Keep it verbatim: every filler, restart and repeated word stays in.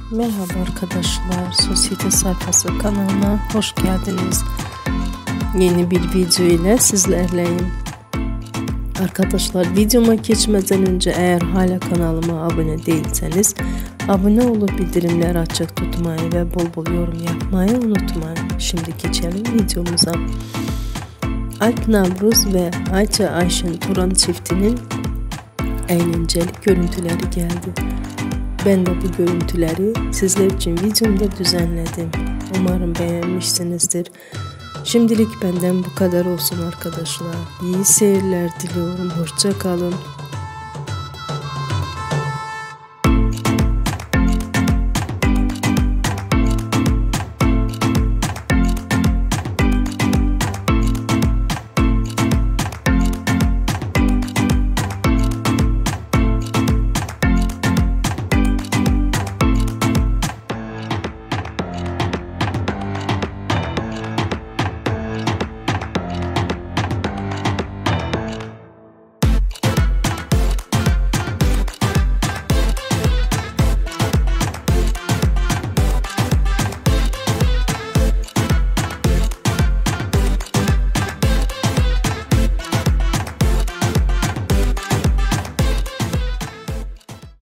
Merhaba arkadaşlar, Sosyete Sayfası kanalına hoş geldiniz. Yeni bir video ile sizlerleyim. Arkadaşlar, videoma geçmeden önce eğer hala kanalıma abone değilseniz abone olup bildirimleri açık tutmayı ve bol bol yorum yapmayı unutmayın. Şimdi geçelim videomuza. Alp Navruz ve Ayça Ayşen Turan çiftinin eğlenceli görüntüleri geldi. Ben de bu görüntüleri sizler için videomda düzenledim. Umarım beğenmişsinizdir. Şimdilik benden bu kadar olsun arkadaşlar. İyi seyirler diliyorum. Hoşça kalın.